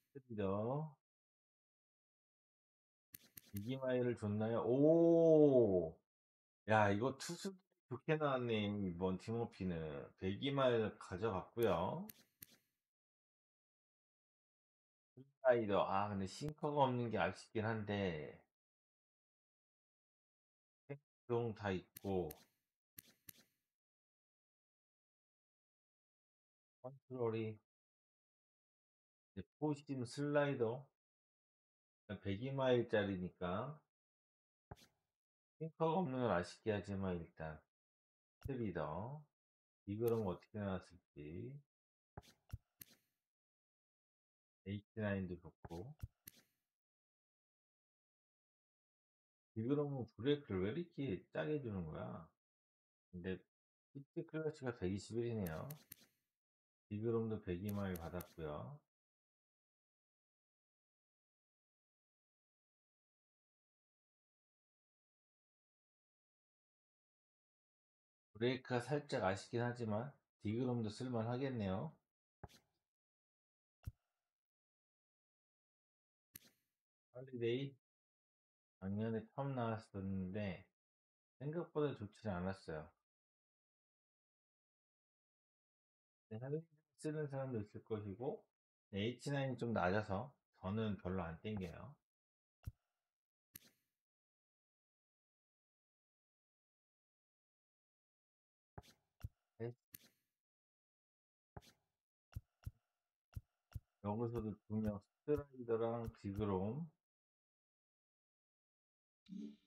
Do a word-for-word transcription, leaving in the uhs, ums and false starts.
드디어 이기마일을 줬나요? 오, 야, 이거 투수 좋게 나왔네. 이번 팀워피는 백이마일 가져갔고요. 슬라이더, 아, 근데 싱커가 없는 게 아쉽긴 한데 행동 다 있고 컨트롤이 이제 포심 슬라이더 백이마일짜리니까 싱커가 없는 건 아쉽게 하지만 일단 스리더 이거는 어떻게 나왔을지 에이티나인도 좋고 이거는 브레이크를 왜 이렇게 짜게 주는 거야? 근데 피트 클래스가 백이십일이네요. 디그롬도 백이 마일 받았고요. 브레이크가 살짝 아쉽긴 하지만 디그롬도 쓸만 하겠네요. 할리데이 작년에 처음 나왔었는데 생각보다 좋지 않았어요. 할리데이 쓰는 사람도 있을 것이고 에이치나인이 좀 낮아서 저는 별로 안 땡겨요. 네, 여기서도 두 명 스트라이더랑 디그롬